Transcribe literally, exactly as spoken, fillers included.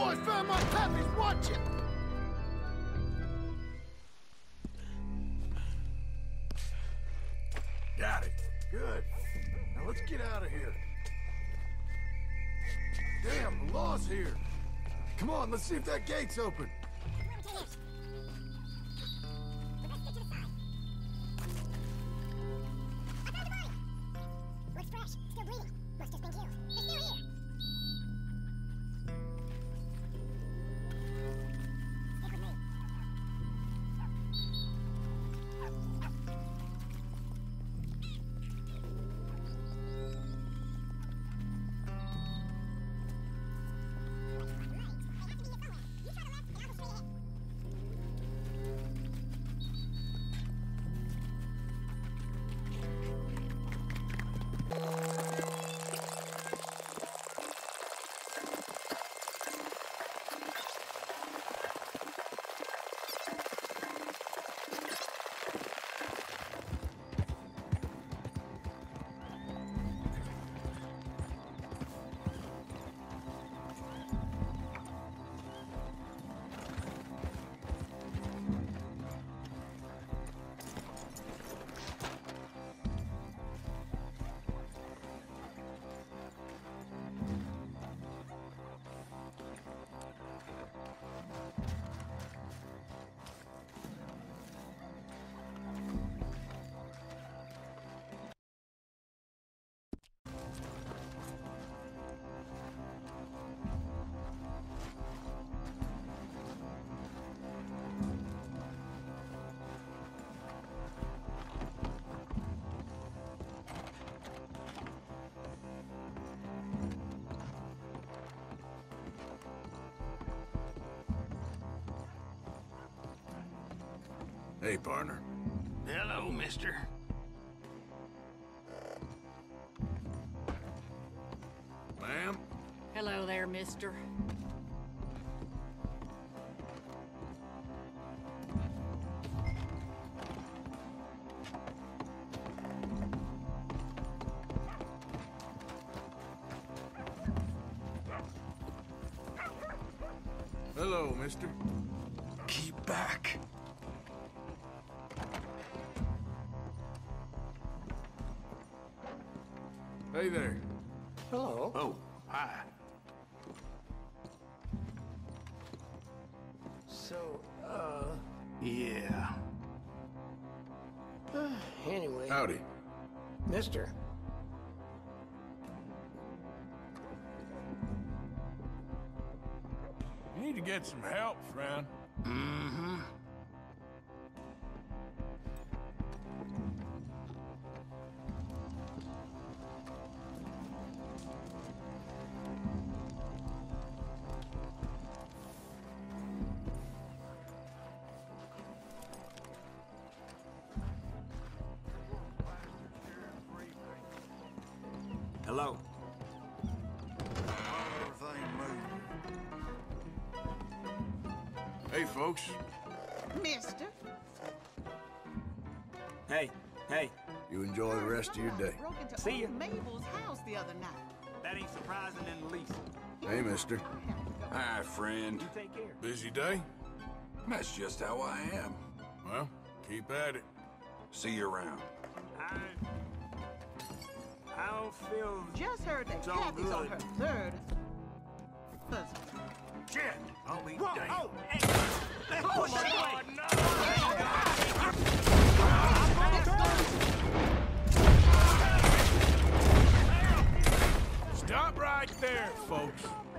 boy found my puppies. Watch it. Got it. Good. Now let's get out of here. Damn, the law's here. Come on, let's see if that gate's open. Looks fresh. Still bleeding. Must have been killed. They're still here. Stick with me. Hey, partner. Hello, mister. Ma'am? Hello there, mister. Hello, mister. Keep back. Hey there. Hello. Oh, hi. So, uh... Yeah. anyway... Howdy. Mister. You need to get some help, friend. Mm-hmm. Hello. Hey, folks. Mister. Hey, hey. You enjoy the rest of your day. Broke into See ya. old Mabel's house the other night. That ain't surprising in the least. Hey, mister. Hi, friend. You take care. Busy day? That's just how I am. Well, keep at it. See you around. I... I don't feel... Just heard that So Kathy's on good. her third husband. Shit! I'll be Whoa, damned. oh, Hey! Let's Oh, push it shit. away. No! Stop right there, folks.